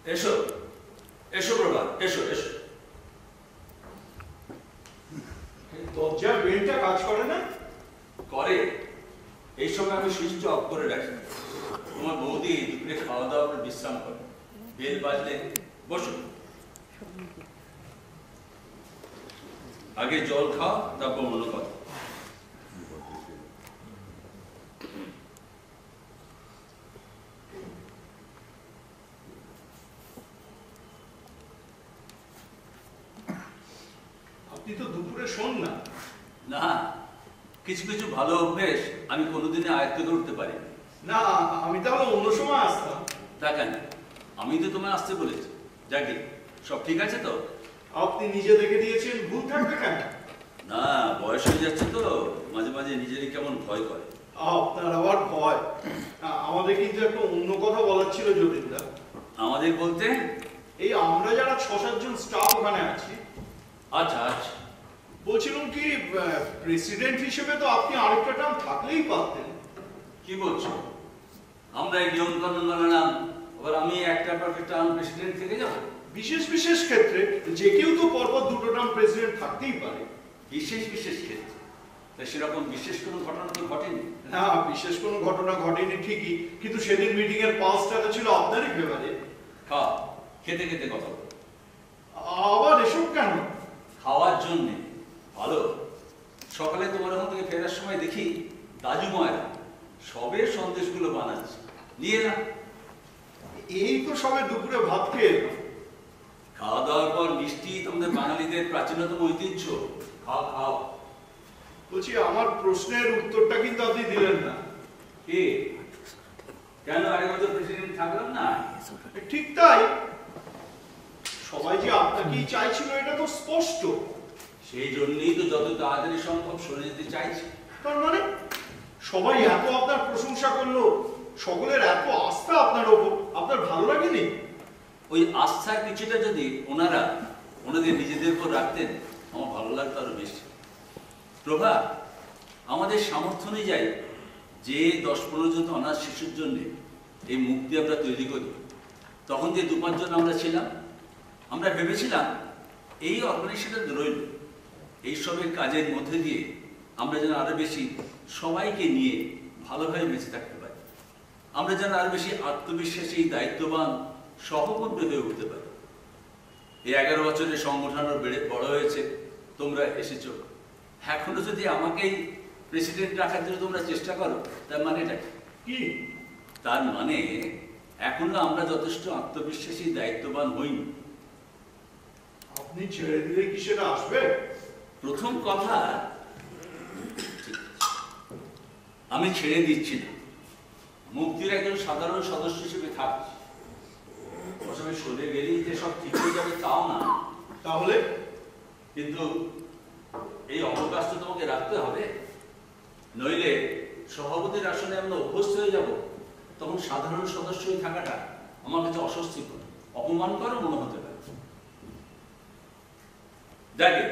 এসো এসো প্রভা, এসো এসো। দরজার বেলটা কাজ করে না? করে। এই সময় আমি সুইচ অফ করে রাখি। তোমার বৌদি দুপুরে খাওয়া দাওয়া করে বিশ্রাম করে। বেল বাজলে বসো, আগে জল খাও, তারপর অন্য কথা। আপনি তো দুপুরে শোন না। না, কিছু কিছু ভালো অভ্যেস আমি কোনোদিনই আয়ত্ত করে উঠতে পারি না, আমি তাহলে অন্য সময় আসতাম। তা কেন? আমি তো তোমায় আসতে বলেছি। যাকে সব ঠিক আছে তো? আপনি নিজে দেখে দিয়েছেন, ভুল থাকবে কেন? না, বয়স হয়ে যাচ্ছে তো, মাঝে মাঝে নিজেরই কেমন ভয় করে। আপনার আবার ভয়? আমাদের কিন্তু একটা অন্য কথা বলার ছিল যতীনদা। আমাদের বলতে? এই আমরা যারা ৬-৭ জন স্টাফ ওখানে আছি। আচ্ছা আচ্ছা। বলছিলাম কি, প্রেসিডেন্ট হিসেবে তো আপনি আরেকটা টার্ম থাকলেই পারতেন। কি বলছো? আমরা এই নিয়ম কানুন মানলাম, আবার আমি একটা টার্ম প্রেসিডেন্ট থেকে যাবো? বিশেষ বিশেষ ক্ষেত্রে যে কেউ তো পরপর 2টো টার্ম প্রেসিডেন্ট থাকতেই পারে। বিশেষ বিশেষ ক্ষেত্রে? সেরকম বিশেষ কোনো ঘটনা তো ঘটেনি। না, বিশেষ কোনো ঘটনা ঘটেনি ঠিকই, কিন্তু সেদিন মিটিং এর পালসটা ছিল আপনারই ফেভারে। খাও, খেতে খেতে কথা বলো। আবার এসব কেন? খাওয়ার জন্য ভালো। সকালে তোমার ওখান থেকে ফেরার সময় দেখি দাজু মায়েরা সবে সন্দেশগুলো বানাচ্ছে, নিয়ে না। এই তো সবে দুপুরে ভাত খেয়ে এলাম। খাওয়া দাওয়ার পর মিষ্টি তোমাদের বাঙালিদের প্রাচীনতম ঐতিহ্য। খাও খাও। বলছি, আমার প্রশ্নের উত্তরটা কিন্তু আপনি দিলেন না। কি? কেন আরেক বছর প্রেসিডেন্ট থাকলাম না? ঠিক তাই, সবাই যে আপনাকেই চাইছিল এটা তো স্পষ্ট। সেই জন্যই তো যত তাড়াতাড়ি সম্ভব সরে যেতে চাইছি। তার মানে সবাই এত আপনার প্রশংসা করলো, সকলের এত আস্থা আপনার ওপর, আপনার ভালো লাগেনি? ওই আস্থার কিছুটা যদি ওনাদের নিজেদের উপর রাখতেন, আমার ভালো লাগতো আরো বেশি। প্রভা, আমাদের সামর্থ্য অনুযায়ী যে 10-15 জন অনাথ শিশুর জন্য এই মুক্তি আমরা তৈরি করি, তখন যে 2-5 জন আমরা ছিলাম, আমরা ভেবেছিলাম এই অর্গানাইজেশনটা রইল, এইসবের কাজের মধ্যে দিয়ে আমরা যেন আরো বেশি সবাইকে নিয়ে ভালোভাবে বেঁচে থাকতে পারি। আমরা যেন আরো বেশি আত্মবিশ্বাসী, দায়িত্ববান সহকর্মী হয়ে উঠতে পারি। এই 11 বছরের সংগঠন বড় হয়েছে, তোমরা এসেছো। এখনো যদি আমাকেই প্রেসিডেন্ট রাখার জন্য তোমরা চেষ্টা করো, তার মানেটা কি? তার মানে এখনো আমরা যথেষ্ট আত্মবিশ্বাসী, দায়িত্ববান হইনি। আপনি ছেড়ে দিলে কি সেটা আসবে? প্রথম কথা, আমি ছেড়ে দিচ্ছি না, মুক্তির একজন সাধারণ সদস্য হিসেবে থাকছি। প্রথমে সরে গেলেই যে সব ঠিক হয়ে যাবে তাও না। তাহলে? কিন্তু এই অবকাশ তো তোমাকে রাখতে হবে, নইলে সভাপতির আসনে আমরা অভ্যস্ত হয়ে যাব। তখন সাধারণ সদস্য হয়ে থাকাটা আমার কাছে অস্বস্তিকর, অপমানকর মনে হতে পারে। দেখে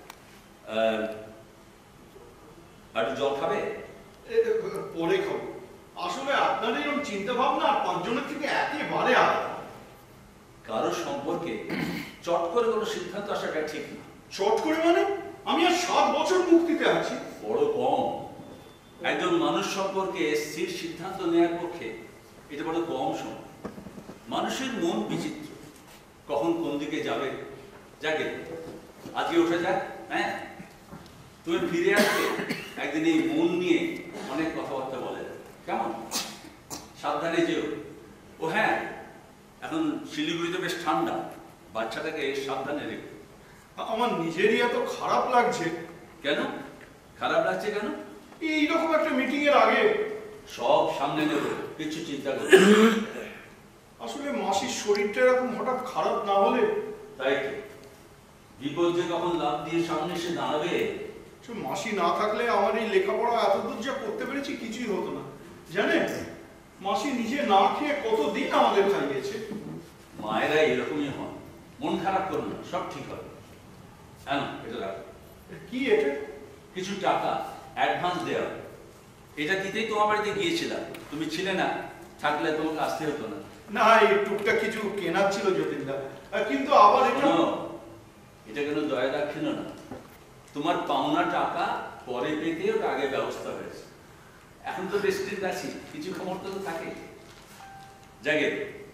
আর জল খাবে? পরে খাবো। আসলে আপনার এরকম চিন্তা ভাবনা আর 5 জনের থেকে একেবারে আলাদা। কারো সম্পর্কে চট করে কোনো সিদ্ধান্ত আসাটা ঠিক না। চট করে মানে? আমি আর 7 বছর মুক্তিতে আছি। বড় কম। একজন মানুষ সম্পর্কে স্থির সিদ্ধান্ত নেওয়ার পক্ষে এটা বড় কম সময়। মানুষের মন বিচিত্র, কখন কোন দিকে যাবে। যাকে আজকে উঠে যাক, হ্যাঁ, তুমি ফিরে আসবে একদিন এই মন নিয়ে অনেক কথাবার্তা বলে, কেমন? সাবধানে যেও। ও হ্যাঁ, এখন শিলিগুড়িতে বেশ ঠান্ডা, বাচ্চাটাকে সাবধানে রেখো। আমার নিজেরই এত খারাপ লাগছে। কেন খারাপ লাগছে? কেন? এইরকম একটা মিটিং এর আগে সব সামনে নেব, কিছু চিন্তা করো। আসলে মাসির শরীরটা এরকম হঠাৎ খারাপ না হলে। তাই তো, বিপদ যে কখন লাভ দিয়ে সামনে এসে দাঁড়াবে। মাসি না থাকলে আমার এই লেখাপড়া এতদূর যা করতে পেরেছি কিছুই হতো না। জানেন, মাসি নিজে না খেয়ে কতদিন আমাদের খাইয়েছে। মায়েরা এরকমই হন, মন খারাপ করো না, সব ঠিক হবে। হ্যাঁ, এটা রাখো। কি এটা? কিছু টাকা অ্যাডভান্স দেওয়া। এটা দিতেই তোমার বাড়িতে গিয়েছিলাম, তুমি ছিলে না, থাকলে তোমাকে আসতে হতো না। না, এই টুকটাক কিছু কেনার ছিল যতীনদা, কিন্তু আবার এটা এটা কেন দয়া রাখছিল না? তোমার পাওনা টাকা পরে পেতে ওটা আগে ব্যবস্থা হয়েছে। এখন তো বেশ দিন আছি, কিছু খবর তো থাকে। জাগে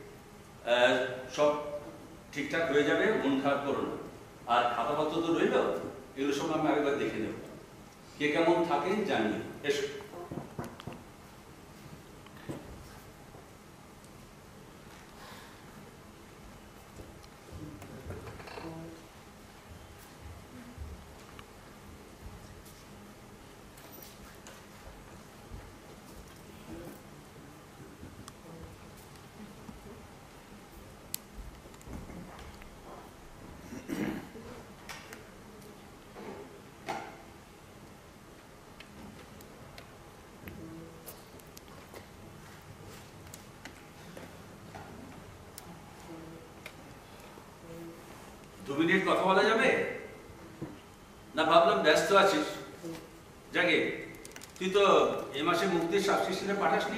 সব ঠিকঠাক হয়ে যাবে, মন খারাপ করো না। আর খাতাপত্র তো রইল, এগুলো সব আমি আরেকবার দেখে নেব। কে কেমন থাকে জানি। এসো। দু মিনিট কথা বলা যাবে না? ভাবলাম ব্যস্ত আছিস। জাগে, তুই তো এ মাসে মুক্তির সাবসিডিতে পাঠাসনি।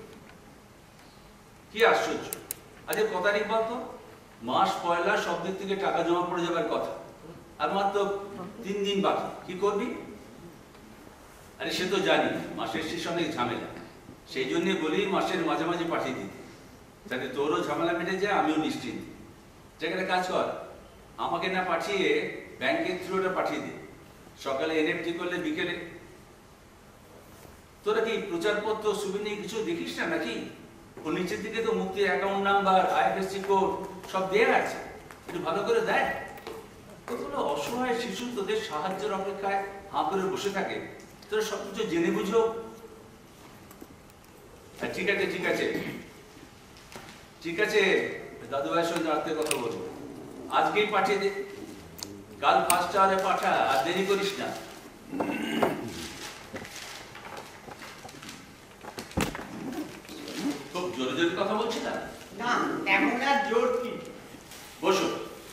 কি আশ্চর্য! আজকে কত তারিখ বলতো? মাস পয়লা সব দিক থেকে টাকা জমা পড়ে যাবার কথা, আর মাত্র 3 দিন বাকি। কি করবি? আরে সে তো জানি মাসের শেষ অনেক ঝামেলা, সেই জন্য বলি মাসের মাঝে মাঝে পাঠিয়ে দিতে, যাতে তোরও ঝামেলা মেটে যায়, আমিও নিশ্চিন্ত। যেখানে কাজ কর, আমাকে না পাঠিয়ে ব্যাংকের থ্রুটা পাঠিয়ে দে। সকালে এনএফটি করলে বিকেলে। তোরা কি প্রচারপত্র সুবিধা কিছু দেখিস না নাকি? ও নিচের দিকে তো মুক্তির অ্যাকাউন্ট নাম্বার, আইএফএসসি কোড সব দেয়া আছে, একটু ভালো করে দেখ। কতগুলো অসহায় শিশু তোদের সাহায্যের অপেক্ষায় হাঁ করে বসে থাকে, তোরা সবকিছু জেনে বুঝো। ঠিক আছে ঠিক আছে ঠিক আছে, দাদু ভাইয়ের সঙ্গে রাত্রে কথা বলবো। আজকেই পাঠিয়ে দে, কাল 1st আওয়ারে পাঠা, আর দেরি করিস না। খুব জোরে জোরে কথা বলছি না? না, এমন আর জোর কি। বসো।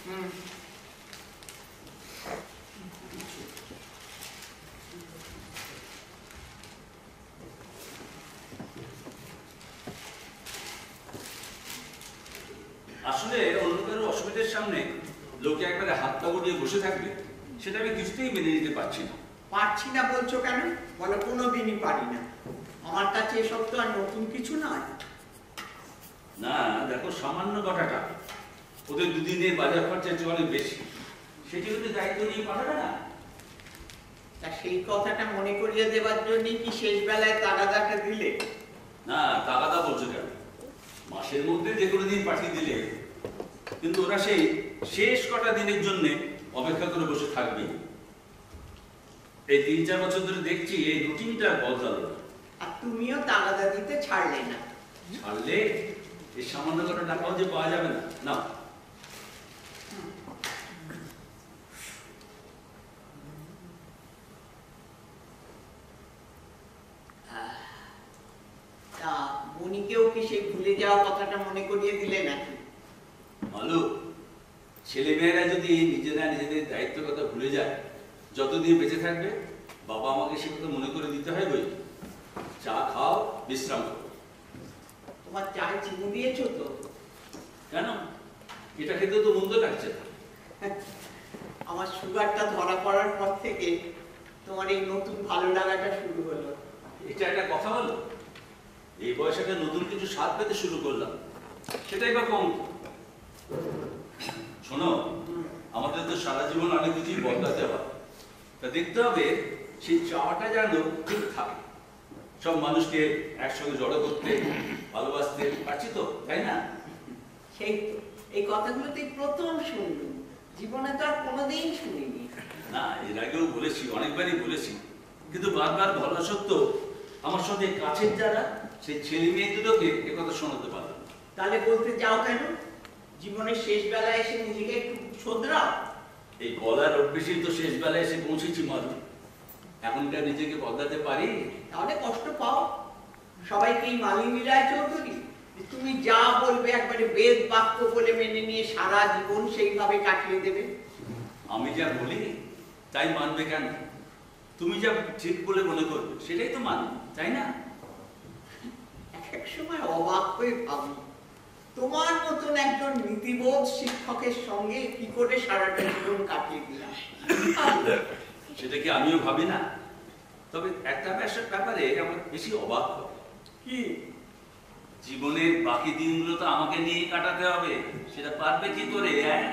আসলে অন্য কারো অসুবিধার সামনে লোকে একবারে হাত পা গুটিয়ে বসে থাকবে, সেটা আমি কিছুতেই মেনে নিতে পারছি না। পারছি না বলছো কেন? বলো কোনোদিনই পারি না। আমার কাছে এসব তো আর নতুন কিছু নয়। না দেখো, সামান্য কটাকা ওদের দুদিনের বাজার খরচার চেয়ে অনেক বেশি, সেটি যদি দায়িত্ব নিয়ে পাঠাবে না। তা সেই কথাটা মনে করিয়ে দেওয়ার জন্য কি শেষ বেলায় তাগাদাটা দিলে? না, টাকাটা বলছো কেন? মাসের মধ্যে যে কোনো দিন পাঠিয়ে দিলে, কিন্তু ওরা সেই শেষ কটা দিনের জন্য অপেক্ষা করে বসে থাকবে। এই 3-4 বছর ধরে দেখছি এই রুটিনটা বদলালো না। আর তুমিও তাগাদা দিতে ছাড়লে না। ছাড়লে এই সামান্য কটা টাকাও যে পাওয়া যাবে না। না, তা মনিকেও কি সেই ভুলে যাওয়া কথাটা মনে করিয়ে দিলে নাকি? মালু, ছেলেমেয়েরা যদি নিজেরা নিজেদের দায়িত্বের কথা ভুলে যায়, যতদিন বেঁচে থাকবে বাবা আমাকে সে কথা মনে করে দিতে হয়। বই চা খাও, বিশ্রাম করো। তোমার চায়ে চিনি দিয়েছো তো? কেন? এটা খেতে তো মন্দ লাগছে না। আমার সুগারটা ধরা পড়ার পর থেকে তোমার এই নতুন ভালো লাগাটা শুরু হলো। এটা একটা কথা হলো? এই বয়সে একটা নতুন কিছু স্বাদ পেতে শুরু করলাম, সেটাই বা কম। শোনো, আমাদের তো সারা জীবন অনেক কিছুই বদলাতে হয়, তা দেখতে হবে সেই চাওয়াটা যেন ঠিক থাকে। সব মানুষকে একসঙ্গে জড়ো করতে, ভালোবাসতে পারছি তো, তাই না? সেই তো, এই কথাগুলো তুই প্রথম শুনলুম, জীবনে তো আর কোনোদিন শুনিনি। না, এর আগেও বলেছি, অনেকবারই বলেছি, কিন্তু বারবার বলা সত্ত্বেও আমার সঙ্গে কাছের যারা সেই ছেলে মেয়ে দুটোকে একথা শোনাতে পারলাম। তাহলে বলতে যাও কেন? জীবনের শেষ বেলায় এসে নিজেকে একটু শোধরাও। এই বলার অভ্যেসেই তো শেষ বেলায় এসে পৌঁছেছি মালু। এখনকার নিজেকে বদলাতে পারি? তাহলে কষ্ট পাও। সবাইকে এই মালিনী রায় চৌধুরী তুমি যা বলবে একবারে বেদ বাক্য বলে মেনে নিয়ে সারা জীবন সেইভাবে কাটিয়ে দেবে? আমি যা বলি তাই মানবে কেন? তুমি যা ঠিক বলে মনে করবে সেটাই তো মানবে, তাই না? এক সময় অবাক হয়ে ভাবি তোমার মতন একজন নীতিবোধ শিক্ষকের সঙ্গে কি করে সারাটা জীবন কাটিয়ে দিলাম। সেটা কি আমিও ভাবি না? তবে একটা ব্যাপারে আমার বেশি অবাক হয়। কি? জীবনের বাকি দিনগুলো তো আমাকে নিয়ে কাটাতে হবে, সেটা পারবে কি করে?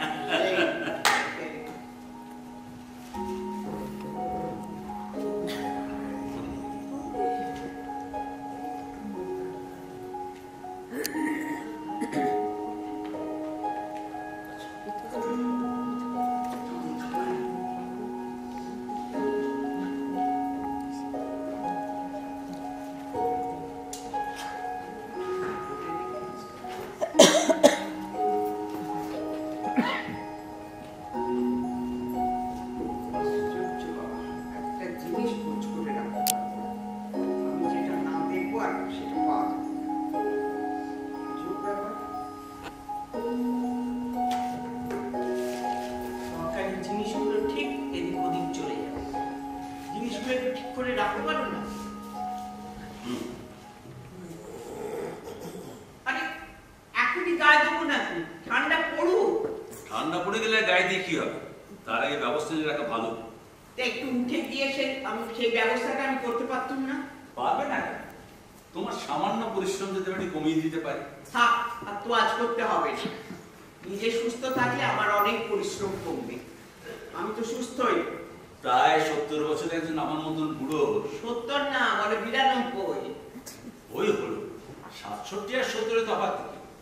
ঠান্ডা পড়ে গেলে গায়ে দিয়ে কি হবে? তার আগে ব্যবস্থা নিয়ে রাখা ভালো। একটু উঠে গিয়ে সেই ব্যবস্থাটা আমি করতে পারতাম না? পারবে না? তোমার সামান্য পরিশ্রম যদি আমি কমিয়ে দিতে পারি। থাক, আর তো আজ করতে হবে না। নিজে সুস্থ থাকলে আমার অনেক পরিশ্রম কমবে। আমি তো সুস্থই। প্রায় 70 বছরের একজন আমার মতন বুড়ো। 70 না, বলে 92। ওই হলো 67 আর 70 তফাৎ।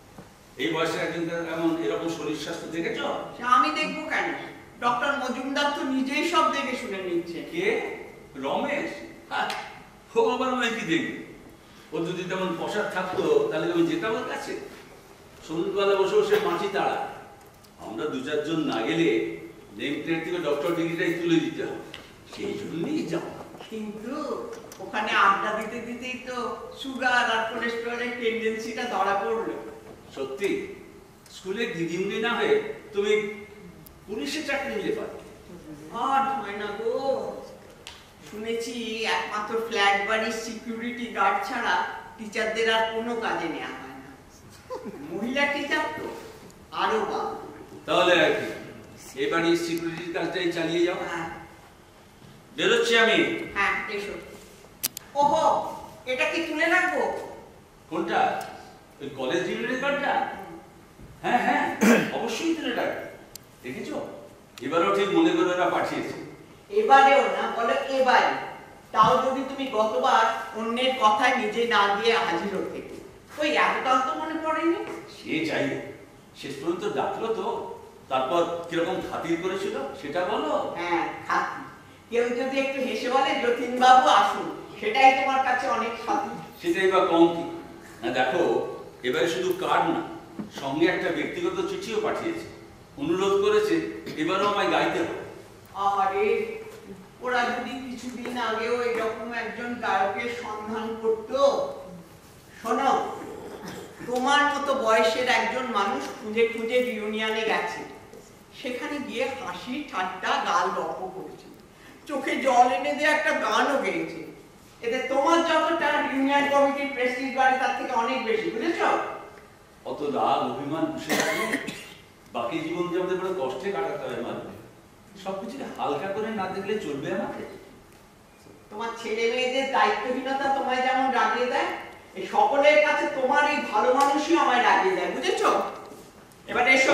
এই বয়সে একজন এরকম শরীর স্বাস্থ্য দেখেছ? আমি দেখবো কেন? ডক্টর মজুমদার তো নিজেই সব দেখে শুনে নিচ্ছে। কে? রমেশ? ও আবার আমি কি দেখবে? ও যদি তেমন পশার থাকতো তাহলে আমি যেতাম ওর কাছে। সন্ধ্যাবেলা বসে বসে মাছি তাড়া। আমরা 2-4 জন না গেলে নেম প্লেট থেকে ডক্টর ডিগ্রিটাই তুলে দিতে হবে। সেই জন্যই যাও। কিন্তু ওখানে আড্ডা দিতে দিতেই তো সুগার আর কোলেস্টেরলের টেন্ডেন্সিটা ধরা পড়লো। সত্যি? স্কুলে দিদিমণি না হয়ে তুমি পুলিশে চাকরি নিলে পারবে। আর হয় না গো। শুনেছি একমাত্র ফ্ল্যাট বাড়ির সিকিউরিটি গার্ড ছাড়া টিচারদের আর কোনো কাজে নেওয়া হয় না। মহিলা টিচার তো আরো বা। তাহলে আর কি, এই বাড়ির সিকিউরিটির কাজটাই চালিয়ে যাও। বেরোচ্ছি আমি। হ্যাঁ এসো। ওহো, এটা কি তুলে রাখবো? কোনটা? ওই কলেজ ডিগ্রি কার্ডটা? হ্যাঁ হ্যাঁ, অবশ্যই তুলে রাখবে। দেখেছো, এবারও ঠিক মনে করে ওরা পাঠিয়েছে। এবারেও না, বলো এবারে। তাও যদি তুমি গতবার অন্যের কথায় নিজে না গিয়ে হাজির হতে। ওই এতটাও তো মনে পড়েনি। সে যাই হোক, শেষ পর্যন্ত ডাকলো তো। তারপর কিরকম খাতির করেছিল সেটা বলো। হ্যাঁ, খাতির। কেউ যদি একটু হেসে বলে যতীন বাবু আসুন, সেটাই তোমার কাছে অনেক খাতির। সেটাই বা কম কি? না দেখো, এবারে শুধু কার্ড না, সঙ্গে একটা ব্যক্তিগত চিঠিও পাঠিয়েছে। অনুরোধ করেছে এবারও আমায় গাইতে হবে। আরে, ওরা যদি কিছুদিন আগেও এরকম একজন গায়কের সন্ধান করতো। শোনো, তোমার মতো বয়সের একজন মানুষ খুঁজে খুঁজে রিউনিয়নে গেছে। সেখানে গিয়ে হাসি ঠাট্টা গাল গল্প করেছে, চোখে জল এনে দিয়ে একটা গানও গেয়েছে। এতে তোমার যতটা রিউনিয়ন কমিটির প্রেস্টিজ বাড়ে তার থেকে অনেক বেশি, বুঝেছ? অত রাগ অভিমান বসে থাকলে বাকি জীবন যে আমাদের বড় কষ্টে কাটাতে হবে। মানবে সবকিছুকে হালকা করে না দেখলে চলবে আমাকে। তোমার ছেলে মেয়েদের দায়িত্বহীনতা তোমায় যেমন রাগিয়ে দেয়, এই সকলের কাছে তোমার এই ভালো মানুষই আমায় রাগিয়ে দেয়, বুঝেছ? এবার এসো।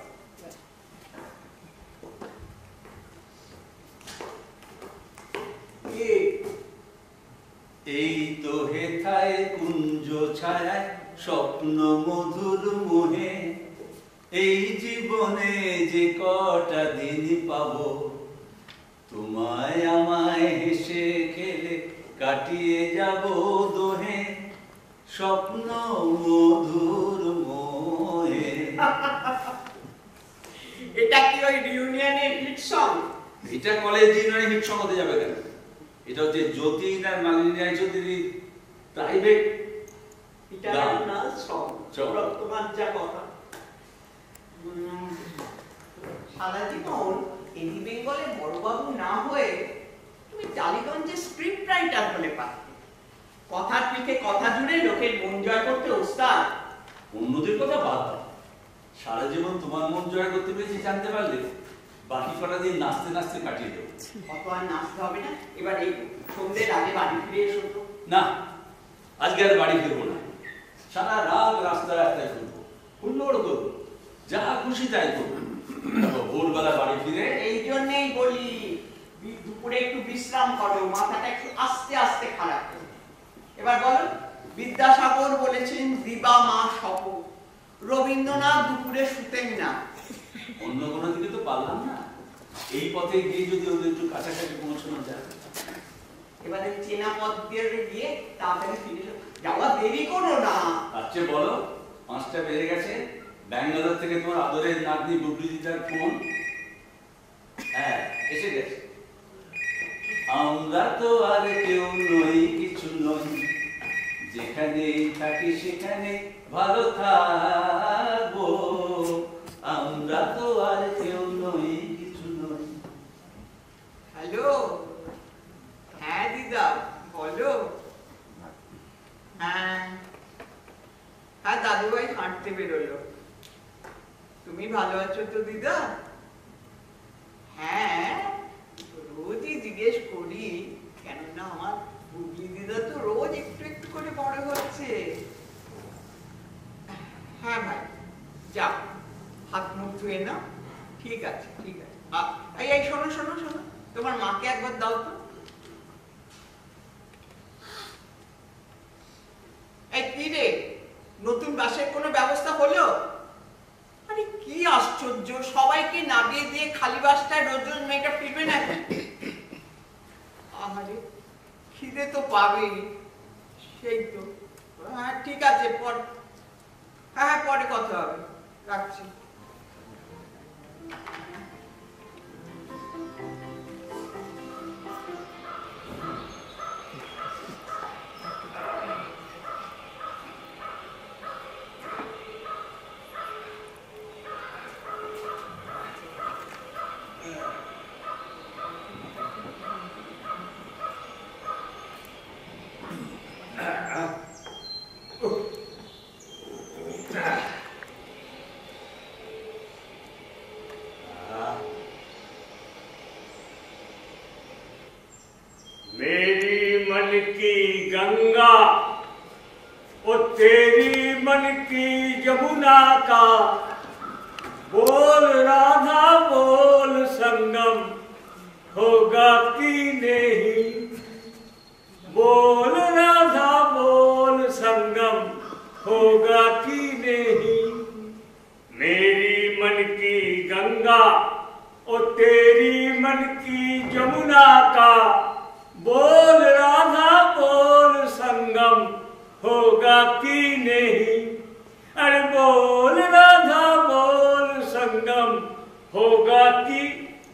এই তো হেথায় কুঞ্জ ছায়ায় স্বপ্ন মধুর মোহে, এই জীবনে যে কটা দিন পাবো, তোমায় আমায় হেসে খেলে কাটিয়ে যাব দোহে, স্বপ্ন মধুর মোহে। এটা কি ওই রিউনিয়নের হিট সং? এটা কলেজ ইউনিয়নের হিট সং হতে যাবে কেন? এটা হচ্ছে যতীন আর মালিনী রায়চৌধুরীর প্রাইভেট ইন্টারন্যাশনাল সং। তোমার যা কথা। সারা জীবন এডি বেঙ্গলের বড়বাবু না হয়ে তুমি টালিগঞ্জের স্ক্রিপ্ট রাইটার হলে পারতে। কথার পিঠে কথা জুড়ে লোকের মন জয় করতে ওস্তাদ। অন্যদের কথা বাদ দাও, সারা জীবন তোমার মন জয় করতে পেরেছি জানতে পারলে বাকি কটা দিন নাচতে নাচতে কাটিয়ে দেবো। কত আর নাচতে হবে না, এবার এই সন্ধ্যের আগে বাড়ি ফিরে এসো তো। না, আজকে আর বাড়ি ফিরবো না, সারা রাত রাস্তায় রাস্তায় ঘুরবো, হুল্লোড় করবো, যা খুশি তাই করবো। ভোরবেলা বাড়ি ফিরে এই জন্যই বলি দুপুরে একটু বিশ্রাম করো, মাথাটা একটু আস্তে আস্তে খারাপ করো। এবার বলো, বিদ্যাসাগর বলেছেন দিবা মা শপথ, রবীন্দ্রনাথ দুপুরে শুতেন না। অন্য কোনো দিকে তো পারলাম না, এই পথে গিয়ে যদি ওদের একটু কাছাকাছি পৌঁছানো যায়। এবারে চেনা পথ দিয়ে গিয়ে তাড়াতাড়ি ফিরে এসো, যাওয়া দেরি করো না। আচ্ছা বলো, 5টা বেজে গেছে, ব্যাঙ্গালোর থেকে তোমার আদরের নাতনি বুবলি দিদার ফোন। হ্যাঁ, এসে গেছে। আমরা তো আর কেউ নই, কিছু নই, যেখানে থাকি সেখানে ভালো থাকবো। আমরা তো আর কেউ নই, কিছু নই। হ্যালো, হ্যাঁ দিদা বলো। হ্যাঁ হ্যাঁ, দাদুভাই হাঁটতে বেরোলো। তুমি ভালো আছো তো দিদা? হ্যাঁ, রোজই জিজ্ঞেস করি, কেননা আমার বুবলি দিদা তো রোজ একটু একটু করে বড় হচ্ছে। হ্যাঁ ভাই, যাও হাত মুখ ধুয়ে নাও। ঠিক আছে ঠিক আছে। এই শোনো শোনো শোনো, তোমার মাকে একবার দাও তো। এই কি রে, নতুন বাসের কোনো ব্যবস্থা হলো? আরে কি আশ্চর্য, সবাইকে নামিয়ে দিয়ে খালি বাসটায় রোজ রোজ মেয়েটা ফিরবে নাকি? আরে খিদে তো পাবেই, সেই তো। হ্যাঁ ঠিক আছে, হ্যাঁ পরে কথা হবে, রাখছি। मेरी मन की गंगा ओ तेरी मन की जमुना का, बोल राधा बोल संगम होगा कि नहीं, बोल राधा बोल संगम होगा कि नहीं। मेरी मन की गंगा ओ तेरी मन की जमुना का, बोल राधा बोल संगम होगा कि नहीं। अरे बोल राधा बोल संगम होगा कि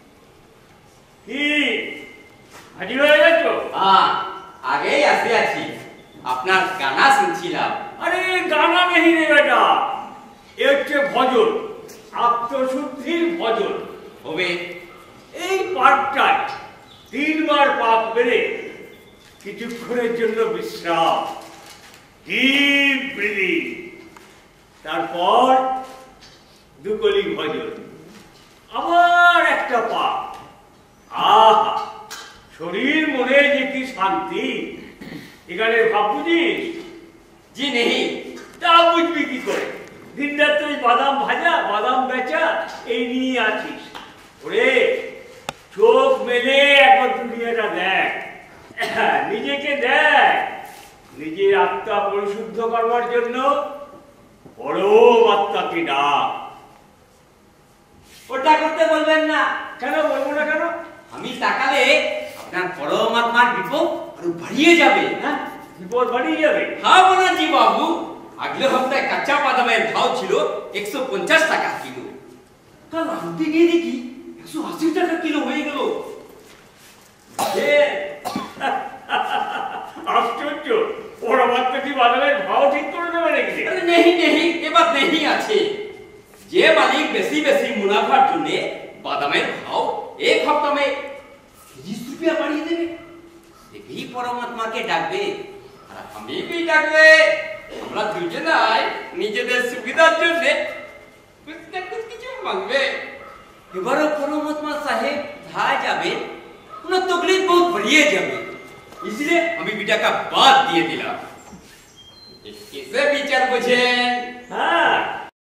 হাজির হয়ে গেছো? আগেই আসে আছি, আপনার গানা শুনছিলাম। আরে গানা নেই রে বেটা, এ হচ্ছে ভজন, আত্মশুদ্ধির ভজন হবে। এই পাঠটায় 3 বার পাপ বেড়ে কিছুক্ষণের জন্য বিশ্রাম, ডিপ ব্রিদিং, তারপর 2 কলি ভজন, আবার একটা পাপ। আহা, শরীর মনে যে কি শান্তি, এখানে ভাব বুঝিস? জি নেই। তা বুঝবি কি করে? দিন রাত্রে বাদাম ভাজা বাদাম বেচা এই নিয়ে আছিস। ওরে চোখ মেলে একবার দুনিয়াটা দেখ, নিজেকে দেখ, নিজের আত্মা পরিশুদ্ধ করবার জন্য পরম আত্মাকে ডাক। ওটা করতে বলবেন না। কেন বলবো না কেন? আমি তাকালে আপনার পরমাত্মার বিপদ আরো বাড়িয়ে যাবে। হ্যাঁ, বিপদ বাড়িয়ে যাবে। হ্যাঁ বোনাজি বাবু, আগলে সপ্তাহে কাঁচা বাদামের ভাव ছিল 150 টাকা কিলো, কাল আনতে গিয়ে দেখি 180 টাকা কিলো হয়ে গেল। আশ্চর্য, ওরা মাত্র কি বাদামের ভাव ঠিক করে দেবে নাকি? अरे नहीं नहीं, ये बात नहीं আছে। যে মালিক বেশি বেশি মুনাফার জন্য বাদামের ভাव এক হপ্তাহ में 30 रुपया বাড়িয়ে দেবে, দেখেই পরমাত্মাকে ডাকবে আর আমি বেটাকে আমরা দুজনাই নিজেদের সুবিধার জন্য कुछ ना कुछ কিছু মাংবে। এবারও পরমাত্মা সাহেব যা যাবে उन्हें तकलीफ बहुत बढ़िया जाए, इसलिए अभी बेटा का बात दिए दिला। कैसे विचार बुझे? हाँ